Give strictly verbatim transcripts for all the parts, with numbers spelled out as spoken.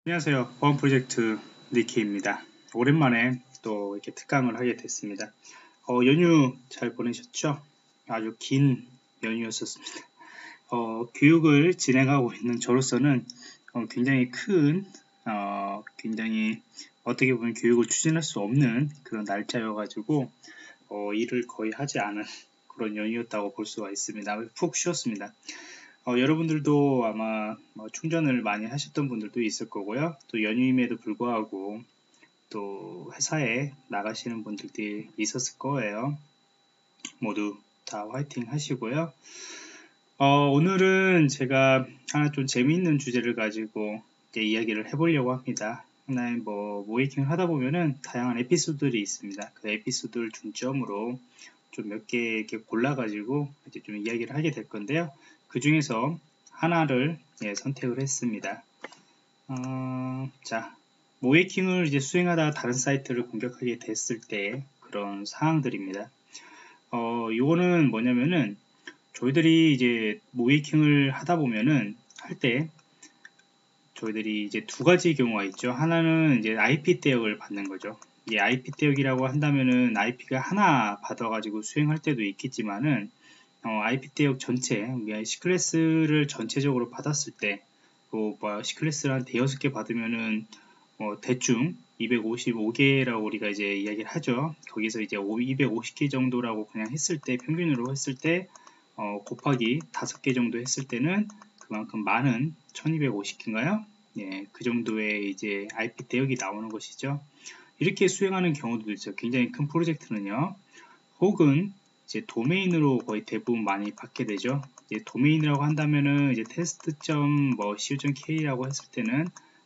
안녕하세요. 보안 프로젝트 니키입니다. 오랜만에 또 이렇게 특강을 하게 됐습니다. 어, 연휴 잘 보내셨죠? 아주 긴 연휴였었습니다. 어, 교육을 진행하고 있는 저로서는 어, 굉장히 큰, 어, 굉장히 어떻게 보면 교육을 추진할 수 없는 그런 날짜여가지고 어, 일을 거의 하지 않은 그런 연휴였다고 볼 수가 있습니다. 푹 쉬었습니다. 어, 여러분들도 아마 뭐 충전을 많이 하셨던 분들도 있을 거고요. 또 연휴임에도 불구하고 또 회사에 나가시는 분들도 있었을 거예요. 모두 다 화이팅 하시고요. 어, 오늘은 제가 하나 좀 재미있는 주제를 가지고 이제 이야기를 해보려고 합니다. 하나의 뭐 모이킹을 하다 보면은 다양한 에피소드들이 있습니다. 그 에피소드를 중점으로 좀 몇 개 이렇게 골라가지고 이제 좀 이야기를 하게 될 건데요. 그 중에서 하나를 예, 선택을 했습니다. 어, 자, 모이킹을 이제 수행하다가 다른 사이트를 공격하게 됐을 때 그런 상황들입니다. 어, 요거는 뭐냐면은 저희들이 이제 모이킹을 하다 보면은 할 때 저희들이 이제 두 가지 경우가 있죠. 하나는 이제 아이피 대역을 받는 거죠. 이 아이피 대역이라고 한다면은 아이피가 하나 받아가지고 수행할 때도 있겠지만은 어, 아이피 대역 전체, C클래스를 전체적으로 받았을 때, 뭐, 뭐 C클래스를 한 대여섯 개 받으면은, 뭐, 대충 이백오십오 개라고 우리가 이제 이야기를 하죠. 거기서 이제 이백오십 개 정도라고 그냥 했을 때, 평균으로 했을 때, 어, 곱하기 다섯 개 정도 했을 때는 그만큼 많은 천이백오십 개인가요? 예, 그 정도의 이제 아이피 대역이 나오는 것이죠. 이렇게 수행하는 경우도 있죠. 굉장히 큰 프로젝트는요. 혹은 이제 도메인으로 거의 대부분 많이 받게 되죠. 이제 도메인이라고 한다면은 이제 test.co.kr이라고 했을 때는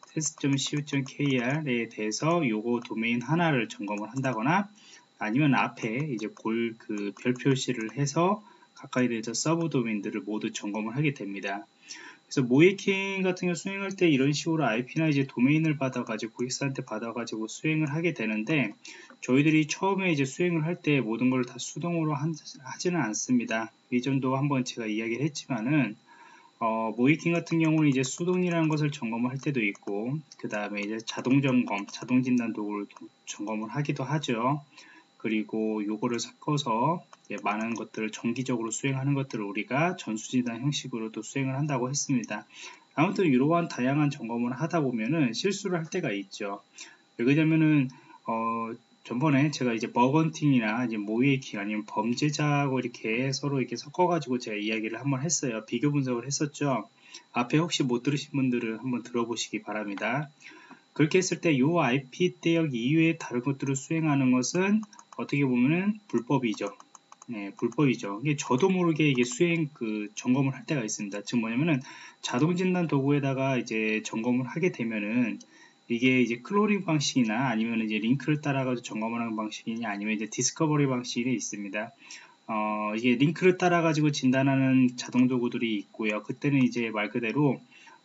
test.co.kr에 대해서 요거 도메인 하나를 점검을 한다거나 아니면 앞에 이제 골 그 별 표시를 해서 가까이 대해서 서브 도메인들을 모두 점검을 하게 됩니다. 그래서 모이킹 같은 경우 수행할 때 이런 식으로 아이피나 이제 도메인을 받아가지고 고객사한테 받아가지고 수행을 하게 되는데 저희들이 처음에 이제 수행을 할 때 모든 걸 다 수동으로 한, 하지는 않습니다. 이전도 한번 제가 이야기를 했지만은 어, 모이킹 같은 경우는 이제 수동이라는 것을 점검을 할 때도 있고 그 다음에 이제 자동 점검, 자동 진단 도구를 점검을 하기도 하죠. 그리고 요거를 섞어서 많은 것들을 정기적으로 수행하는 것들을 우리가 전수진단 형식으로도 수행을 한다고 했습니다. 아무튼 이러한 다양한 점검을 하다 보면은 실수를 할 때가 있죠. 왜냐면은 어, 전번에 제가 이제 버건팅이나 이제 모이킹 아니면 범죄자하고 이렇게 서로 이렇게 섞어가지고 제가 이야기를 한번 했어요. 비교 분석을 했었죠. 앞에 혹시 못 들으신 분들은 한번 들어보시기 바랍니다. 그렇게 했을 때 이 아이피 대역 이외에 다른 것들을 수행하는 것은 어떻게 보면은 불법이죠. 네, 불법이죠. 이게 저도 모르게 이게 수행 그 점검을 할 때가 있습니다. 즉 뭐냐면은 자동 진단 도구에다가 이제 점검을 하게 되면은 이게 이제 클로링 방식이나 아니면 이제 링크를 따라가지고 점검을 하는 방식이냐 아니면 이제 디스커버리 방식이 있습니다. 어, 이게 링크를 따라가지고 진단하는 자동 도구들이 있고요. 그때는 이제 말 그대로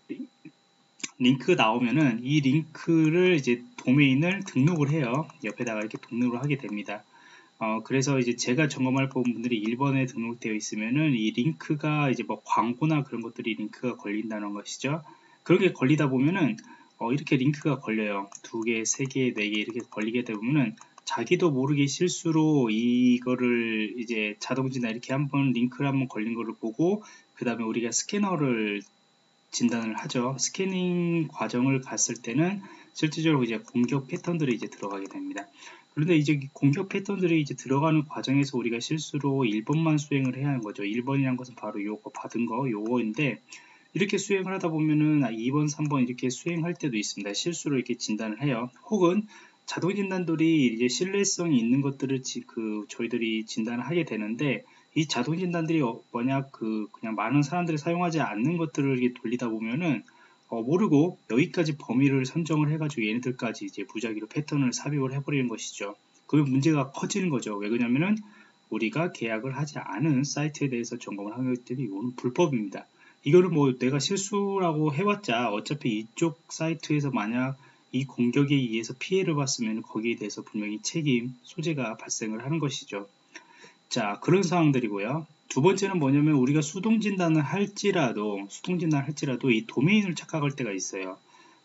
링크 나오면은 이 링크를 이제 도메인을 등록을 해요. 옆에다가 이렇게 등록을 하게 됩니다. 어, 그래서 이제 제가 점검할 부분들이 일 번에 등록되어 있으면은 이 링크가 이제 뭐 광고나 그런 것들이 링크가 걸린다는 것이죠. 그렇게 걸리다 보면은 어, 이렇게 링크가 걸려요. 두 개, 세 개, 네 개 이렇게 걸리게 되면은 자기도 모르게 실수로 이거를 이제 자동진단 이렇게 한번 링크를 한번 걸린 거를 보고 그 다음에 우리가 스캐너를 진단을 하죠. 스캐닝 과정을 갔을 때는 실질적으로 이제 공격 패턴들이 이제 들어가게 됩니다. 그런데 이제 공격 패턴들이 이제 들어가는 과정에서 우리가 실수로 일 번만 수행을 해야 하는 거죠. 일 번이란 것은 바로 요거 받은 거, 요거인데 이렇게 수행을 하다 보면은 이 번, 삼 번 이렇게 수행할 때도 있습니다. 실수로 이렇게 진단을 해요. 혹은 자동 진단들이 이제 신뢰성이 있는 것들을 지, 그 저희들이 진단을 하게 되는데 이 자동 진단들이 어, 뭐냐 그 그냥 많은 사람들이 사용하지 않는 것들을 이렇게 돌리다 보면은 어, 모르고 여기까지 범위를 선정을 해가지고 얘네들까지 이제 무작위로 패턴을 삽입을 해버리는 것이죠. 그러면 문제가 커지는 거죠. 왜 그러냐면은 우리가 계약을 하지 않은 사이트에 대해서 점검을 하는 것들이 이거는 불법입니다. 이거는 뭐 내가 실수라고 해봤자 어차피 이쪽 사이트에서 만약 이 공격에 의해서 피해를 봤으면 거기에 대해서 분명히 책임, 소재가 발생을 하는 것이죠. 자, 그런 상황들이고요. 두 번째는 뭐냐면 우리가 수동 진단을 할지라도 수동 진단을 할지라도 이 도메인을 착각할 때가 있어요.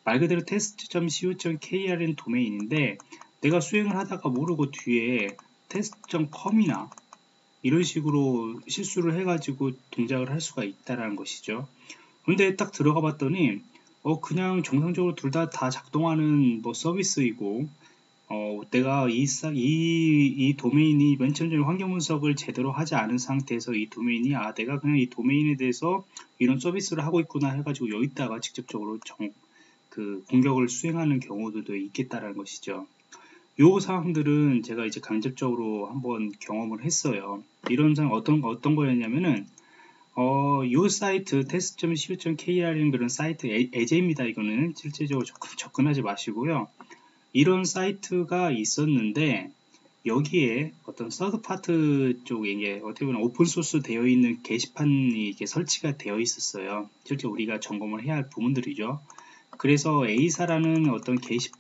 말 그대로 test.co.kr이라는 도메인인데 내가 수행을 하다가 모르고 뒤에 test.com이나 이런 식으로 실수를 해가지고 동작을 할 수가 있다라는 것이죠. 근데 딱 들어가 봤더니 어 그냥 정상적으로 둘 다 다 작동하는 뭐 서비스이고 어 내가 이, 이, 이 도메인이 맨 처음에 환경 분석을 제대로 하지 않은 상태에서 이 도메인이 아 내가 그냥 이 도메인에 대해서 이런 서비스를 하고 있구나 해가지고 여기다가 직접적으로 정, 그 공격을 수행하는 경우들도 있겠다라는 것이죠. 요 사항들은 제가 이제 간접적으로 한번 경험을 했어요. 이런 상황 어떤 어떤 거였냐면은 어, 요 사이트 test.co.kr이라는 그런 사이트 애, 애제입니다. 이거는 실제적으로 접근, 접근하지 마시고요. 이런 사이트가 있었는데 여기에 어떤 서드 파트 쪽에 이게 어떻게 보면 오픈 소스 되어 있는 게시판이 이게 설치가 되어 있었어요. 실제 우리가 점검을 해야 할 부분들이죠. 그래서 A사라는 어떤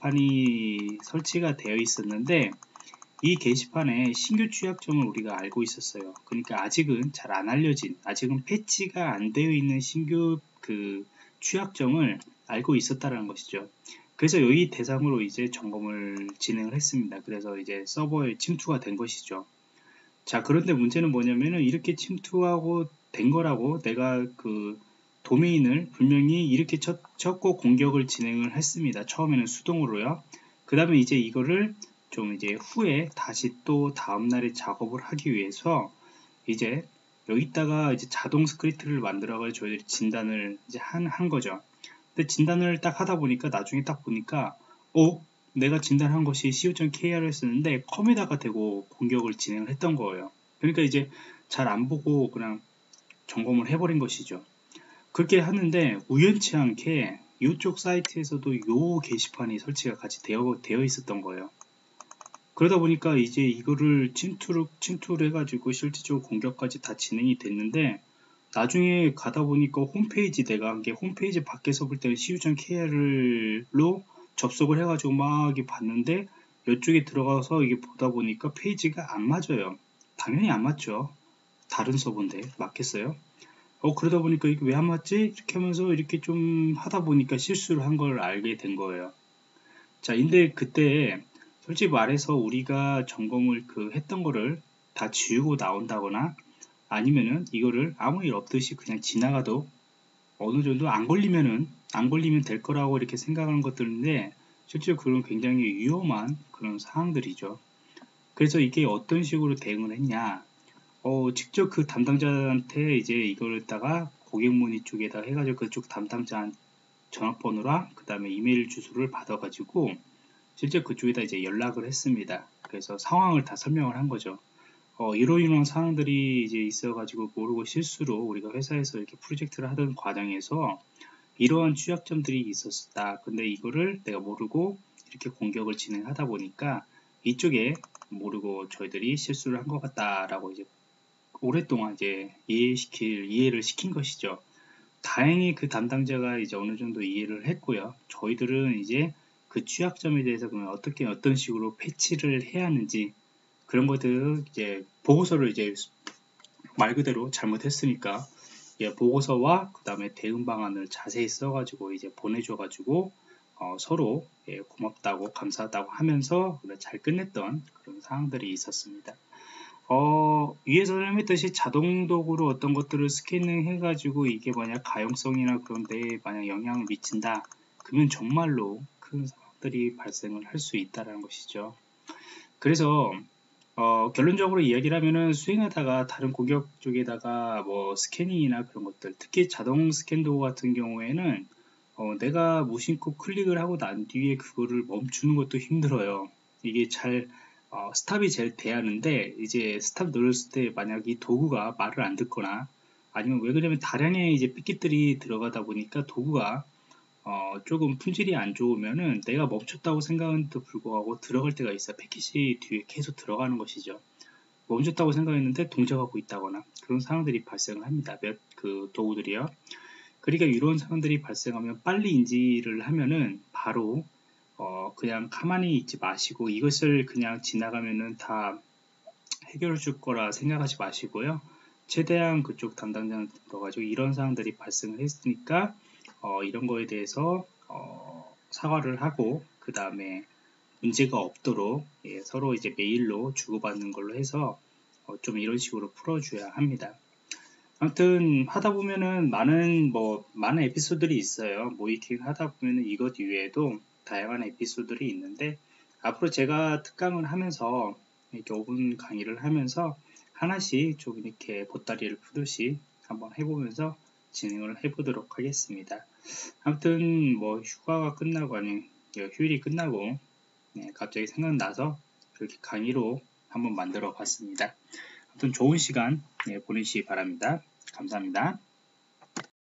게시판이 설치가 되어 있었는데 이 게시판에 신규 취약점을 우리가 알고 있었어요. 그러니까 아직은 잘 안 알려진, 아직은 패치가 안 되어 있는 신규 그 취약점을 알고 있었다는 것이죠. 그래서 여기 대상으로 이제 점검을 진행을 했습니다. 그래서 이제 서버에 침투가 된 것이죠. 자, 그런데 문제는 뭐냐면은 이렇게 침투하고 된 거라고 내가 그 도메인을 분명히 이렇게 쳤, 쳤고 공격을 진행을 했습니다. 처음에는 수동으로요. 그 다음에 이제 이거를 좀 이제 후에 다시 또 다음날에 작업을 하기 위해서 이제 여기다가 이제 자동 스크립트를 만들어가지고 저희들이 진단을 이제 한, 한 거죠. 근데 진단을 딱 하다 보니까 나중에 딱 보니까 어? 내가 진단한 것이 co.kr이었는데 컴에다가 대고 공격을 진행을 했던 거예요. 그러니까 이제 잘 안 보고 그냥 점검을 해버린 것이죠. 그렇게 하는데 우연치 않게 이쪽 사이트에서도 요 게시판이 설치가 같이 되어, 되어 있었던 거예요. 그러다 보니까 이제 이거를 침투를, 침투를 해가지고 실질적으로 공격까지 다 진행이 됐는데 나중에 가다 보니까 홈페이지 내가 한 게 홈페이지 밖에서 볼 때는 co.kr로 접속을 해가지고 막 이게 봤는데 이쪽에 들어가서 이게 보다 보니까 페이지가 안 맞아요. 당연히 안 맞죠. 다른 서버인데 맞겠어요? 어 그러다 보니까 이게 왜 안 맞지? 이렇게 하면서 이렇게 좀 하다 보니까 실수를 한 걸 알게 된 거예요. 자, 근데 그때 솔직히 말해서 우리가 점검을 그 했던 거를 다 지우고 나온다거나 아니면은 이거를 아무 일 없듯이 그냥 지나가도 어느 정도 안 걸리면은 안 걸리면 될 거라고 이렇게 생각하는 것들인데 실제로 그런 굉장히 위험한 그런 상황들이죠. 그래서 이게 어떤 식으로 대응을 했냐? 어, 직접 그 담당자한테 이제 이거를다가 고객 문의 쪽에다 해가지고 그쪽 담당자 전화번호랑 그 다음에 이메일 주소를 받아가지고 실제 그쪽에다 이제 연락을 했습니다. 그래서 상황을 다 설명을 한 거죠. 어, 이러 이러한 상황들이 이제 있어가지고 모르고 실수로 우리가 회사에서 이렇게 프로젝트를 하던 과정에서 이러한 취약점들이 있었다. 근데 이거를 내가 모르고 이렇게 공격을 진행하다 보니까 이쪽에 모르고 저희들이 실수를 한 것 같다라고 이제 오랫동안 이제 이해시킬 이해를 시킨 것이죠. 다행히 그 담당자가 이제 어느 정도 이해를 했고요. 저희들은 이제 그 취약점에 대해서 그러면 어떻게 어떤 식으로 패치를 해야 하는지 그런 것들 이제 보고서를 이제 말 그대로 잘못했으니까 예, 보고서와 그 다음에 대응 방안을 자세히 써가지고 이제 보내줘가지고 어, 서로 예, 고맙다고 감사하다고 하면서 잘 끝냈던 그런 상황들이 있었습니다. 어, 위에서 설명했듯이 자동 도구로 어떤 것들을 스캐닝 해가지고 이게 만약 가용성이나 그런 데에 만약 영향을 미친다 그러면 정말로 큰 상황들이 발생을 할 수 있다는 것이죠. 그래서 어, 결론적으로 이야기를 하면은 수행하다가 다른 고객 쪽에다가 뭐 스캐닝이나 그런 것들 특히 자동 스캔 도구 같은 경우에는 어, 내가 무심코 클릭을 하고 난 뒤에 그거를 멈추는 것도 힘들어요. 이게 잘 어, 스탑이 제일 돼야 하는데 이제 스탑 눌렀을 때 만약 이 도구가 말을 안 듣거나 아니면 왜 그러냐면 다량의 이제 삐깃들이 들어가다 보니까 도구가 어, 조금 품질이 안 좋으면은 내가 멈췄다고 생각한데도 불구하고 들어갈 때가 있어요. 패킷이 뒤에 계속 들어가는 것이죠. 멈췄다고 생각했는데 동작하고 있다거나 그런 상황들이 발생을 합니다. 몇 그 도구들이요. 그러니까 이런 상황들이 발생하면 빨리 인지를 하면은 바로 어, 그냥 가만히 있지 마시고 이것을 그냥 지나가면은 다 해결해 줄 거라 생각하지 마시고요. 최대한 그쪽 담당자한테 물어가지고 이런 상황들이 발생을 했으니까 어, 이런 거에 대해서 어, 사과를 하고 그 다음에 문제가 없도록 예, 서로 이제 메일로 주고받는 걸로 해서 어, 좀 이런 식으로 풀어줘야 합니다. 아무튼 하다 보면은 많은 뭐 많은 에피소드들이 있어요. 모이킹 하다 보면은 이것 이외에도 다양한 에피소드들이 있는데 앞으로 제가 특강을 하면서 이렇게 오 분 강의를 하면서 하나씩 좀 이렇게 보따리를 푸듯이 한번 해보면서 진행을 해보도록 하겠습니다. 아무튼 뭐 휴가가 끝나고 아니 휴일이 끝나고 네, 갑자기 생각나서 이렇게 강의로 한번 만들어 봤습니다. 아무튼 좋은 시간 네, 보내시기 바랍니다. 감사합니다.